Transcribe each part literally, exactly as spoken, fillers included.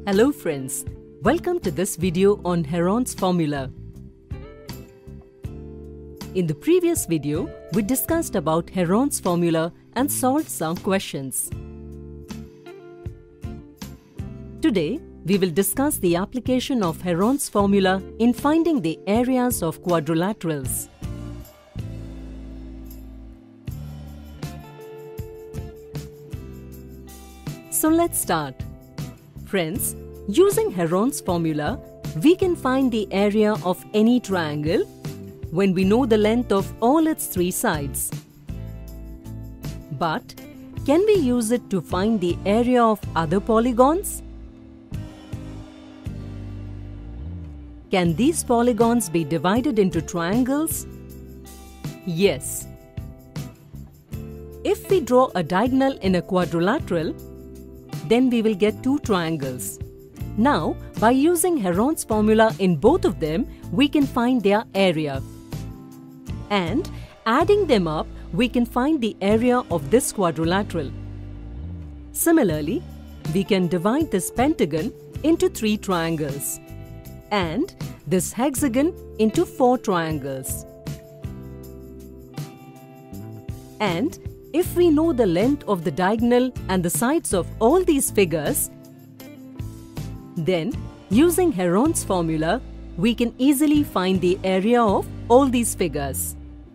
Hello friends, welcome to this video on Heron's formula. In the previous video, we discussed about Heron's formula and solved some questions. Today, we will discuss the application of Heron's formula in finding the areas of quadrilaterals. So let's start. Friends, using Heron's formula, we can find the area of any triangle when we know the length of all its three sides. But can we use it to find the area of other polygons? Can these polygons be divided into triangles? Yes. If we draw a diagonal in a quadrilateral, then we will get two triangles. Now, by using Heron's formula in both of them, we can find their area. And adding them up, we can find the area of this quadrilateral. Similarly, we can divide this pentagon into three triangles and this hexagon into four triangles. And if we know the length of the diagonal and the sides of all these figures, then using Heron's formula, we can easily find the area of all these figures.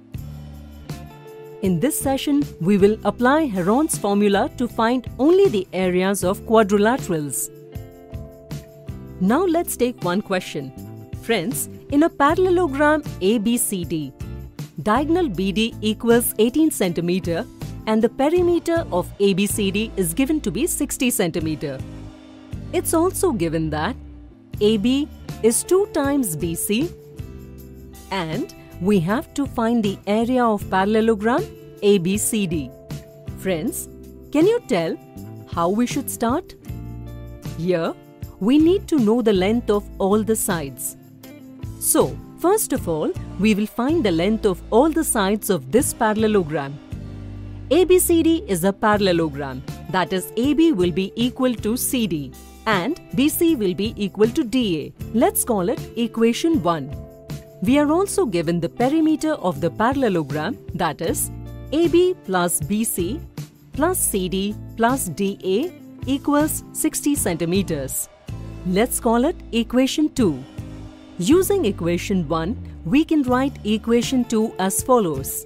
In this session, we will apply Heron's formula to find only the areas of quadrilaterals. Now let's take one question. Friends, in a parallelogram A B C D, diagonal B D equals eighteen centimeters and the perimeter of A B C D is given to be sixty centimeters. It's also given that A B is two times B C and we have to find the area of parallelogram A B C D. Friends, can you tell how we should start? Here, we need to know the length of all the sides. So, first of all, we will find the length of all the sides of this parallelogram. A B C D is a parallelogram, that is A B will be equal to C D and B C will be equal to D A. Let's call it equation one. We are also given the perimeter of the parallelogram, that is A B plus B C plus C D plus D A equals sixty centimeters. Let's call it equation two. Using equation one, we can write equation two as follows.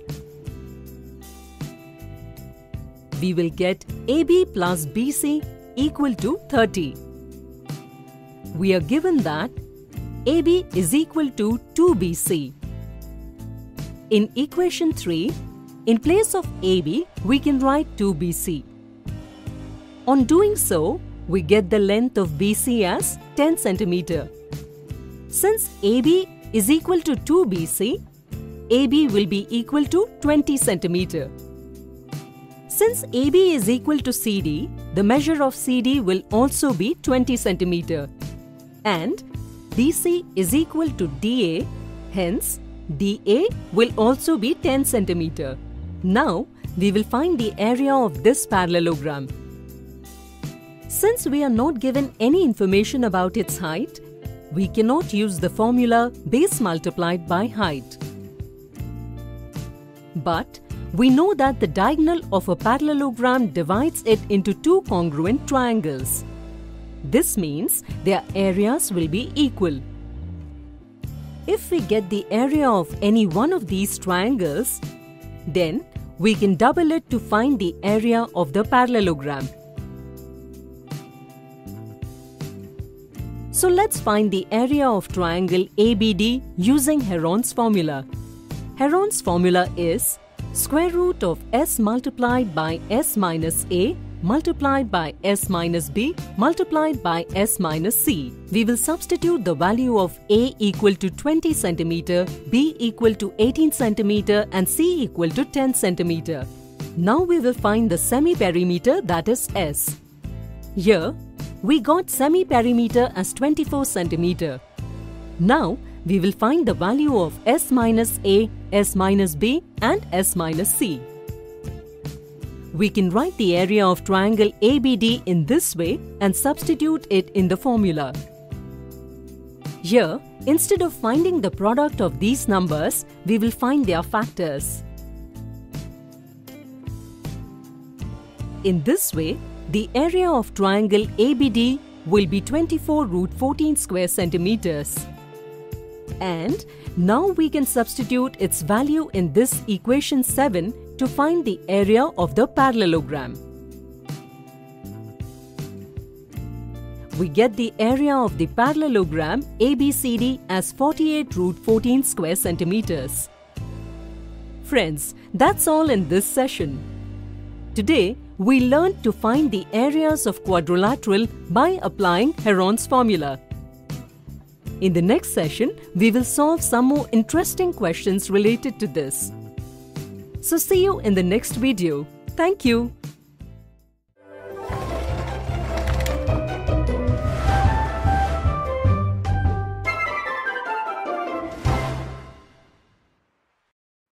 We will get A B plus B C equal to thirty. We are given that A B is equal to two B C. In equation three, in place of A B, we can write two B C. On doing so, we get the length of B C as ten centimeters. Since A B is equal to two B C, A B will be equal to twenty centimeters. Since A B is equal to C D, the measure of C D will also be twenty centimeters. And B C is equal to D A, hence D A will also be ten centimeters. Now, we will find the area of this parallelogram. Since we are not given any information about its height, we cannot use the formula base multiplied by height. But we know that the diagonal of a parallelogram divides it into two congruent triangles. This means their areas will be equal. If we get the area of any one of these triangles, then we can double it to find the area of the parallelogram. So let's find the area of triangle A B D using Heron's formula. Heron's formula is square root of S multiplied by S minus A multiplied by S minus B multiplied by S minus C. We will substitute the value of A equal to twenty centimeters, B equal to eighteen centimeters and C equal to ten centimeters. Now we will find the semi-perimeter, that is S. Here, we got semi-perimeter as twenty-four centimeters. Now, we will find the value of S minus A, S minus B and S minus C. We can write the area of triangle A B D in this way and substitute it in the formula. Here, instead of finding the product of these numbers, we will find their factors. In this way, the area of triangle A B D will be twenty-four root fourteen square centimeters. And now we can substitute its value in this equation seven to find the area of the parallelogram. We get the area of the parallelogram A B C D as forty-eight root fourteen square centimeters. Friends, that's all in this session. Today, we learned to find the areas of quadrilateral by applying Heron's formula. In the next session, we will solve some more interesting questions related to this. So see you in the next video. Thank you.